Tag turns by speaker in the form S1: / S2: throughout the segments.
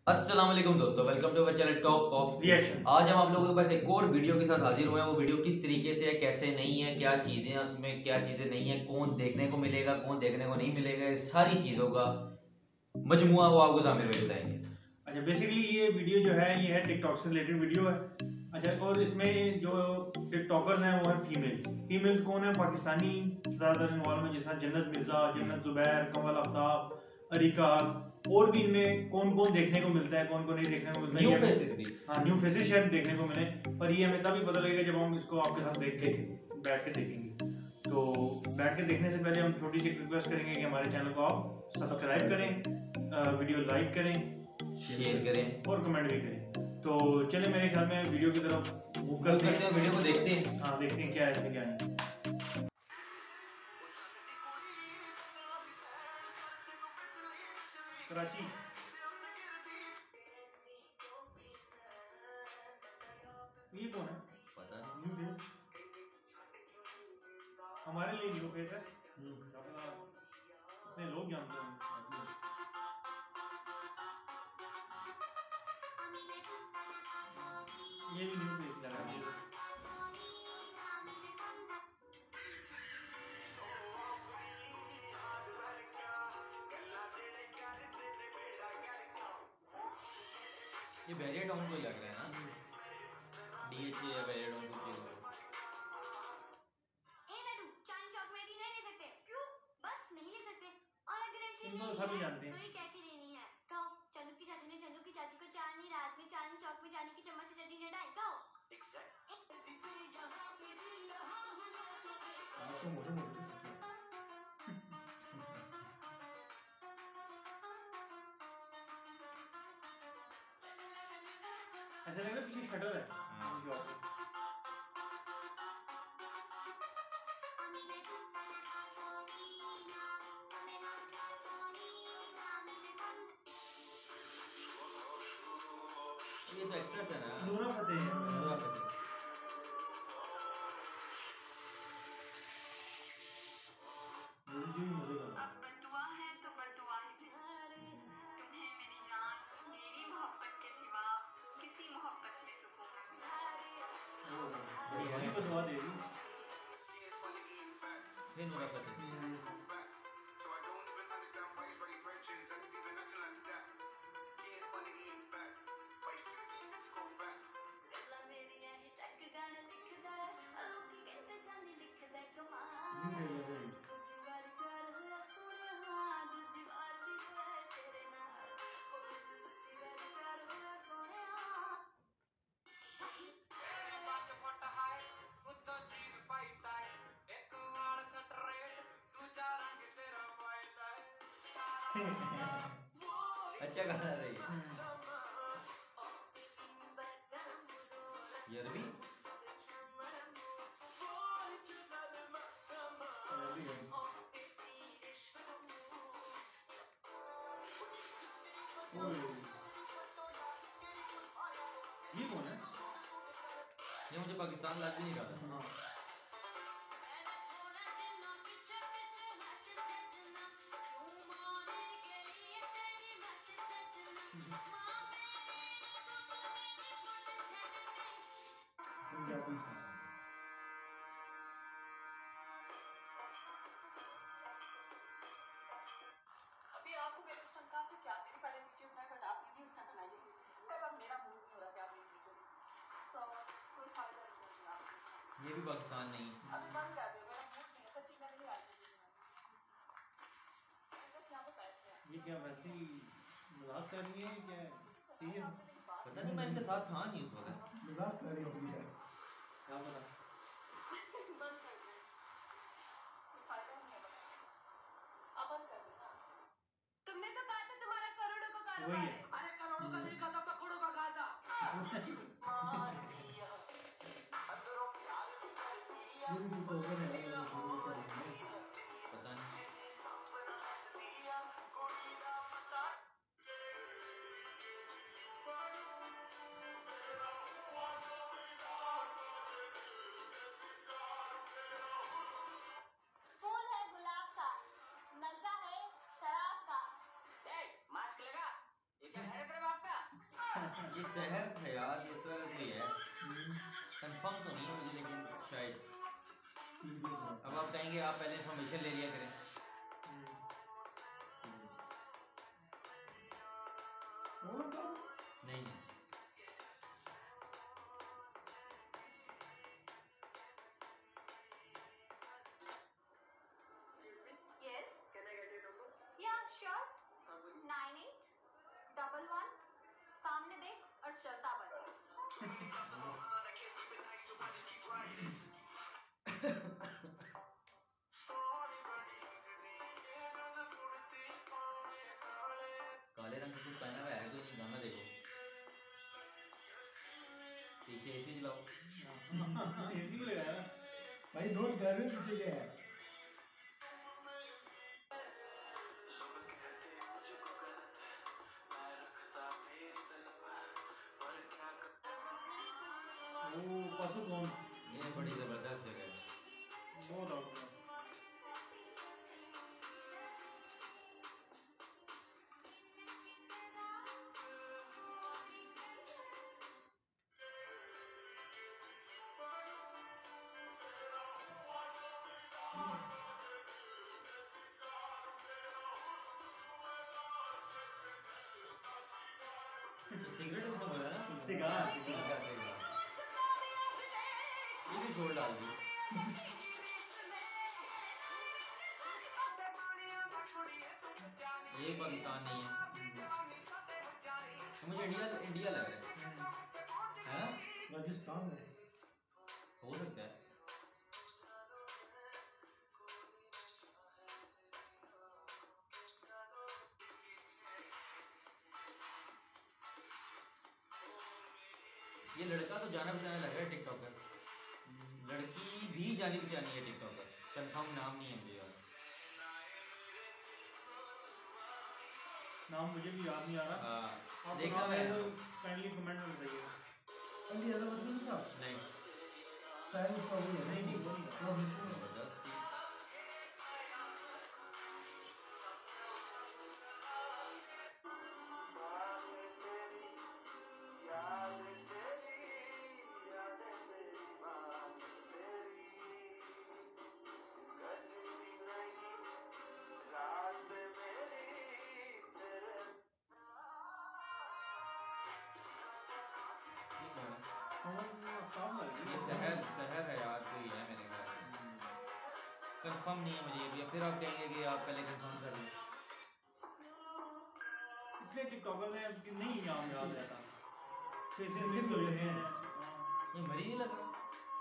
S1: अस्सलाम वालेकुम दोस्तों, welcome to our channel top pop
S2: reaction.
S1: आज हम आप लोगों के पास एक और वीडियो के साथ हाजिर हुए हैं। वो वीडियो किस तरीके से है, कैसे नहीं है, क्या चीज़ें हैं उसमें, क्या चीज़ें नहीं है, कौन देखने को मिलेगा, कौन देखने को नहीं मिलेगा, सारी चीज़ों का मजमुआ वो आपको जामिर में बताएंगे।
S2: अच्छा, बेसिकली ये वीडियो जो है ये है टिकटॉक से रिलेटेड वीडियो है। अच्छा, और इसमें जो टिकटॉकर्स हैं वो हैं फीमेल्स। फीमेल्स कौन है? पाकिस्तानी ज़्यादातर इन्वॉल्व में, जैसा जन्नत मिर्जा, जन्नत जुबैर, कमल आफ्ताब, अरिका। और भी इनमें कौन कौन देखने को मिलता है, कौन कौन नहीं देखने को मिलता है,
S1: न्यू
S2: ये हमें
S1: फेसेस भी।
S2: हाँ न्यू फेसेस शायद देखने को मिले। पर ये हमें तभी पता लगेगा जब हम इसको आपके साथ देख के बैठ के देखेंगे। तो बैठ के देखने से पहले हम छोटी सी रिक्वेस्ट करेंगे कि हमारे चैनल को आप सब्सक्राइब करें, वीडियो लाइक करें,
S1: शेयर करें
S2: और कमेंट भी करें। तो चले मेरे ख्याल में वीडियो की तरफ मूव
S1: करते
S2: करते हैं।
S1: वीडियो को देखते हैं।
S2: हाँ, देखते हैं क्या है इसमें क्या नहीं। कराची। ये कौन है?
S1: पता
S2: न्यू फेस। हमारे लिए न्यू फेस है। इतने लोग जानते हैं। ये भी न्यू फेस लग रहा है।
S1: ये बैरियर डाउन को ही लग रहा है ना, डीएचए या बैरियर डाउन कुछ चीज़ हो।
S2: इनको तो सभी जानते हैं। ऐसा लग रहा है पीछे शटर है।
S1: ये तो एक्ट्रेस है ना,
S2: नूरा फतेह है।
S1: नूरा फतेही।
S3: अब बद्दुआ है तो बद्दुआ ही दे। तुम्हें मेरी जान, मेरी मोहब्बत के सिवा किसी मोहब्बत में सुकून नहीं।
S2: बड़ी गहरी बदवा दे दी।
S1: फिर नूरा फतेही। अच्छा गाना था ये अरबी।
S2: ये कौन है?
S1: ये मुझे पाकिस्तान लाग भी नहीं रहा था।
S2: हाँ। पंजाबी सॉन्ग।
S3: अभी आपको मेरे उस टाइम कहा था क्या मेरी पहले वीडियो बनाए, बट आपने भी उस टाइम बनाई थी। अब मेरा मूड नहीं हो रहा था आप मेरी वीडियो तो कोई फायदा नहीं है आपको।
S1: ये भी पाकिस्तान नहीं।
S3: अभी बंद कर दो, मेरा मूड नहीं है सच्ची, मैं नहीं आ रही क्या बताया।
S2: ये क्या वैसे ही मजाक कर रही है क्या? सीरियस?
S1: पता नहीं, मैं इनके साथ था नहीं उस वक्त।
S2: मजाक कर रही होगी यार, क्या पता।
S3: बंद कर दो, कोई फायदा नहीं है बताने। अब बंद कर दो ना। तुमने तो कहा था तुम्हारा करोड़ों का कारोबार
S2: वही
S3: है।
S2: है।
S3: अरे करोड़ों का नहीं कहा था, करोड़ों का कहा था।
S2: ये भी टिकटॉकर है यार, शुरू से
S1: पता नहीं।
S3: फूल है गुलाब का, नशा है शराब का। मास्क लगा, ये क्या है तेरे बाप का?
S1: ये शहर हयात इस तरह का कोई है, कंफर्म तो नहीं है मुझे, लेकिन शायद। अब आप कहेंगे आप पहले इन्फॉर्मेशन ले लिया करें। नहीं
S3: Yes. Can I get your number? Yeah, sure. 9811 सामने देख और चलता बन।
S1: काले रंग का कुछ पहना हुआ है तो नहीं, गाना देखो, पीछे एसी चलाओ।
S2: एसी भी लगाया ना
S4: भाई दोस्त घर में पीछे क्या है?
S2: वो पशु कौन
S1: ये बड़ी जबरदस्त जगह है।
S2: बहुत आउट
S1: सिगरेट उसने बोला ना,
S2: सिगार
S1: सिगार सिगार, ये भी छोड़ डाल दी। ये पाकिस्तान नहीं है, मुझे इंडिया इंडिया लग रहा है ना?
S4: राजस्थान में
S1: हो सकता है। ये लड़का तो जाना पहचाना लग रहा है टिकटॉकर, लड़की भी जानी पहचानी है टिकटॉकर, कंफर्म नाम नहीं है मुझे याद।
S2: नाम मुझे भी याद नहीं आ रहा
S1: हाँ,
S2: आप
S1: देखा
S2: नाम
S1: मैं
S2: है तो काइंडली कमेंट में बताइए
S4: अभी ज़्यादा मतलब उसका
S1: नहीं,
S4: स्टाइल उसका वही है।
S2: नहीं नहीं वो नहीं
S4: वो बिल्कुल
S1: जबरदस्त थी। ये कौन है?
S2: साफ लग रही
S1: ये शहर शहर हयात कोई है मेरे ख्याल से, कंफर्म नहीं है मुझे ये भी। अब फिर आप कहेंगे कि आप पहले कंफर्म कर लें।
S2: इतने टिकटॉकर हैं कि नहीं नाम याद रहता फेसेस मिक्स हो जाते हैं
S1: ये मरी नहीं लग रहा।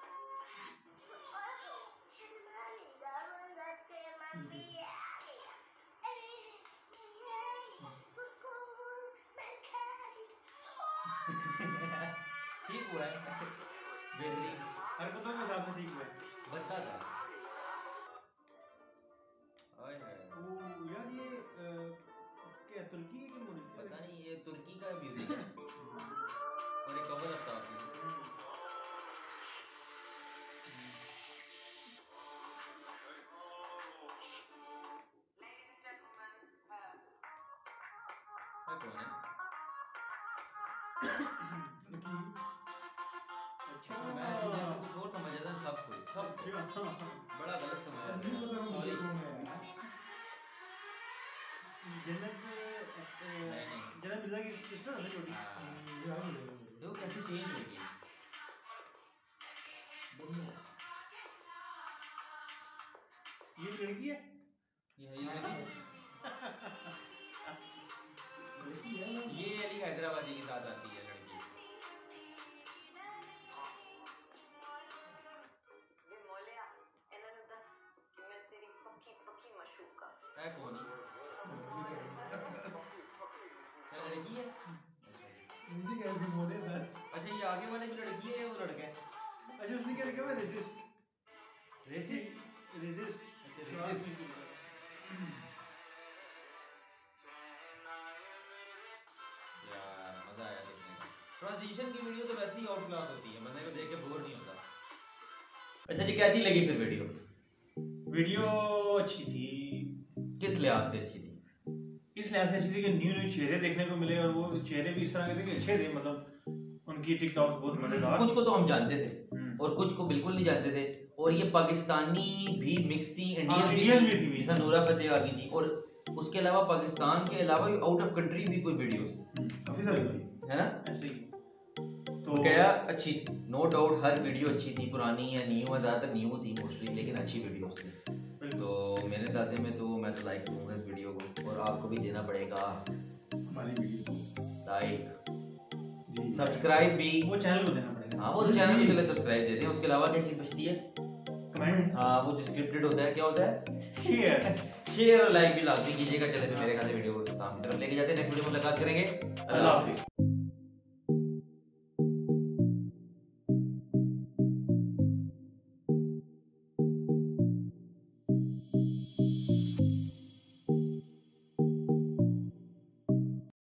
S1: ठीक हुआ है, बेहतरीन,
S2: हरकतों के हिसाब से ठीक हुआ
S1: बनता था। ओए होए,
S2: ओ यार ये क्या तुर्की है कि मॉरिशस
S1: पता नहीं, ये तुर्की का म्यूजिक है और एक कवर आता है। कौन है?
S2: अच्छा
S1: मैं कुछ और समझ रहा था, सब कुछ सब कुछ बड़ा गलत समझ रहा था। सॉरी,
S2: जन्नत
S1: नहीं।
S2: जन्नत मिर्जा की सिस्टर है ना छोटी
S1: हाँ, देखो कैसे चेंज हो गई।
S2: ये लड़की है
S1: ये अली हैदराबादी के साथ आती है लड़की।
S3: वे मोलिया ਇਹਨਾਂ ਨੂੰ ਦੱਸ ਕਿ ਮੈਂ ਤੇਰੀ ਪੱਕੀ ਪੱਕੀ ਮਸ਼ੂਕ ਆ
S1: है कौन है? क्या लड़की है?
S4: म्यूजिक ऐसे बोले बस।
S1: अच्छा, ये आगे वाले की लड़की है या वो लड़का है?
S2: अच्छा उसने क्या लिखा हुआ रेसिस्ट
S1: रेसिस्ट?
S2: रेसिस्ट
S1: अच्छा, रेसिस्ट। यार मजा आया देखने का। ट्रांजिशन की वीडियो तो वैसे ही आउट क्लास होती है, बंदे को देख के बोर नहीं होता। अच्छा जी, कैसी लगी फिर वीडियो?
S2: वीडियो अच्छी थी
S1: किस लिहाज से अच्छी थी?
S2: इस लिहाज से अच्छी थी कि न्यू चेहरे देखने को मिले, और वो चेहरे भी इस तरह के थे कि अच्छे थे, मतलब उनकी टिकटॉक बहुत मजेदार।
S1: कुछ को तो हम जानते थे और कुछ को बिल्कुल नहीं जानते थे, और ये पाकिस्तानी भी मिक्स थी, इंडियन भी थी, जैसा नूरा फतेह आ गई थी, और उसके अलावा पाकिस्तान के अलावा भी आउट ऑफ कंट्री भी कोई वीडियोस
S2: काफी सारी थी
S1: है ना,
S2: ऐसे ही।
S1: तो क्या अच्छी थी, नो डाउट हर वीडियो अच्छी थी, पुरानी या न्यू है, ज्यादातर न्यू थी मोस्टली, लेकिन अच्छी वीडियोस थी। तो मेरे अंदाजे में तो मैं तो लाइक करूंगा इस वीडियो को, और आपको भी देना पड़ेगा
S4: हमारी वीडियो
S1: लाइक, सब्सक्राइब भी,
S2: वो चैनल को देना पड़ेगा।
S1: हाँ वो तो चैनल को चले सब्सक्राइब देते हैं, उसके अलावा क्या चीज बचती है,
S2: कमेंट,
S1: हाँ वो जो स्क्रिप्टेड होता है क्या होता है,
S2: शेयर
S1: और लाइक भी लाजमी कीजिएगा। चले फिर मेरे ख्याल से वीडियो को काम की तरफ लेके जाते हैं, नेक्स्ट वीडियो में मुलाकात करेंगे,
S2: अल्लाह हाफिज़।